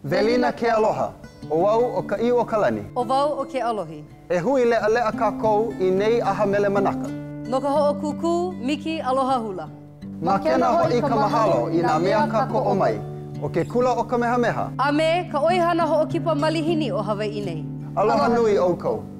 Velina ke aloha. O wau o ka iu o kalani. O wau o ke alohi. E hui lea lea kākou I nei aha mele manaka. No ka ho'o kuku, Miki Aloha Hula. Makena ho'i ka mahalo I nā mea kako o mai. O ke kula o ka mehameha. A me ka oihana ho'o kipa malihini o Hawai'i nei. Aloha nui oukou.